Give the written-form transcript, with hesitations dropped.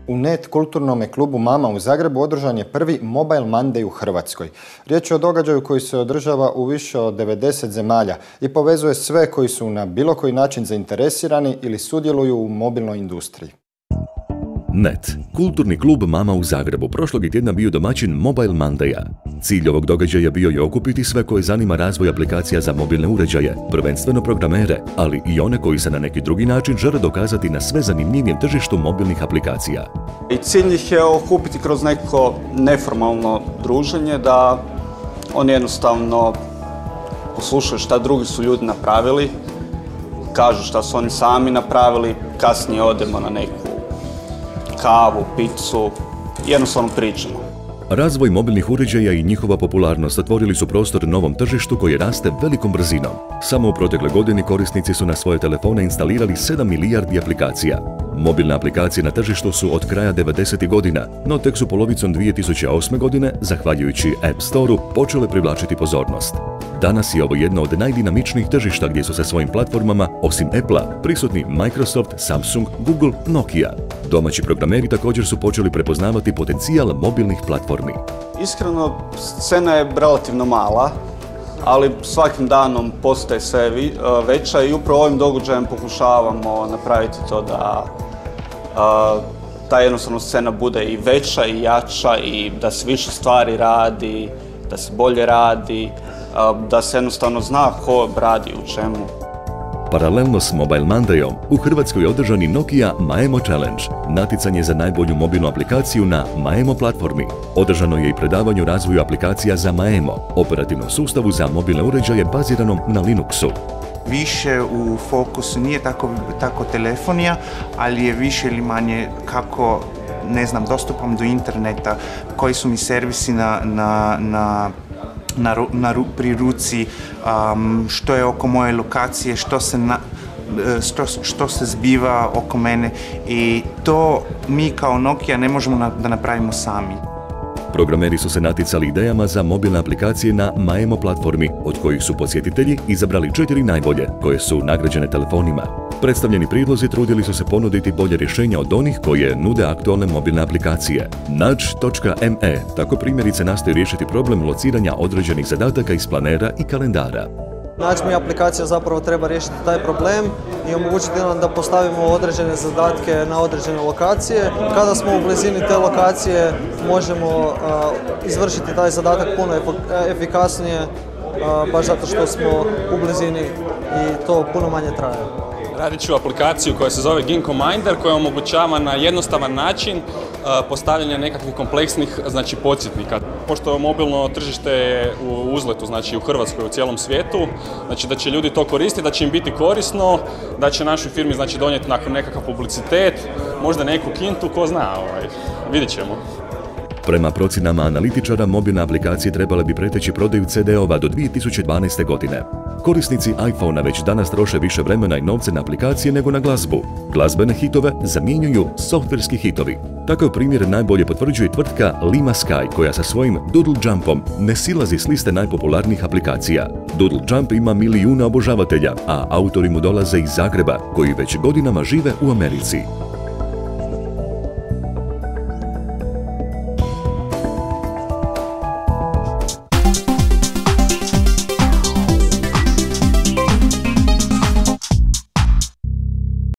U NET kulturnome klubu Mama u Zagrebu održan je prvi Mobile Monday u Hrvatskoj. Riječ je o događaju koji se održava u više od 90 zemalja i povezuje sve koji su na bilo koji način zainteresirani ili sudjeluju u mobilnoj industriji. NET, kulturni klub Mama u Zagrebu, prošlog je tjedna bio domaćin Mobile Mondaya. Cilj ovog događaja bio je okupiti sve koje zanima razvoj aplikacija za mobilne uređaje, prvenstveno programere, ali i one koji se na neki drugi način žele dokazati na sve zanimljivijem tržištu mobilnih aplikacija. I cilj ih je okupiti kroz neko neformalno druženje, da oni jednostavno poslušaju šta drugi su ljudi napravili, kažu šta su oni sami napravili, kasnije odemo na neku kavu, picu, jednostavno pričamo. Razvoj mobilnih uređaja i njihova popularnost otvorili su prostor novom tržištu koje raste velikom brzinom. Samo u protekle godini korisnici su na svoje telefone instalirali 7 milijardi aplikacija. Mobilne aplikacije na tržištu su od kraja 90. godina, no tek su polovicom 2008. godine, zahvaljujući App Store-u, počele privlačiti pozornost. Danas je ovo jedno od najdinamičnijih tržišta gdje su sa svojim platformama, osim Apple-a, prisutni Microsoft, Samsung, Google, Nokia. Domaći programeri također su počeli prepoznavati potencijal mobilnih platformi. Iskreno, scena je relativno mala, ali svakim danom postaje sve veća i upravo ovim događajem pokušavamo napraviti to da ta jednostavno scena bude i veća i jača i da se više stvari radi, da se bolje radi, da se jednostavno zna ko radi u čemu. Paralelno s Mobile Mondayom, u Hrvatskoj je održan i Nokia Maemo Challenge, natjecanje za najbolju mobilnu aplikaciju na Maemo platformi. Održano je i predavanje o razvoju aplikacija za Maemo, operativnom sustavu za mobilne uređaje baziranom na Linuxu. Više u fokusu nije tako telefonija, ali je više ili manje kako, ne znam, dostupam do interneta, koji su mi servisi pri ruci, što je oko moje lokacije, što se zbiva oko mene, i to mi kao Nokia ne možemo da napravimo sami. Programeri su se natjecali idejama za mobilne aplikacije na Maemo platformi, od kojih su posjetitelji izabrali 4 najbolje, koje su nagrađene telefonima. Predstavljeni prijedlozi trudili su se ponuditi bolje rješenja od onih koje nude aktualne mobilne aplikacije. Nudge.me tako primjerice nastoji riješiti problem lociranja određenih zadataka iz planera i kalendara. Nudge.me aplikacija zapravo treba riješiti taj problem i omogućiti nam da postavimo određene zadatke na određene lokacije. Kada smo u blizini te lokacije možemo izvršiti taj zadatak puno efikasnije, baš zato što smo u blizini i to puno manje traje. Radit ću aplikaciju koja se zove Ginkgo Minder, koja omogućava na jednostavan način postavljanje nekakvih kompleksnih podsjetnika. Pošto mobilno tržište je u uzletu, u Hrvatskoj, u cijelom svijetu, da će ljudi to koristiti, da će im biti korisno, da će našoj firmi donijeti nakon nekakav publicitet, možda neku kintu, ko zna, vidjet ćemo. Prema procjenama analitičara, mobilne aplikacije trebale bi preteći prodaju CD-ova do 2012. godine. Korisnici iPhone-a već danas troše više vremena i novce na aplikacije nego na glazbu. Glazbene hitove zamjenjuju softverski hitovi. Takav primjer najbolje potvrđuje tvrtka Lima Sky, koja sa svojim Doodle Jumpom ne silazi s liste najpopularnijih aplikacija. Doodle Jump ima milijune obožavatelja, a autori mu dolaze iz Zagreba, koji već godinama žive u Americi.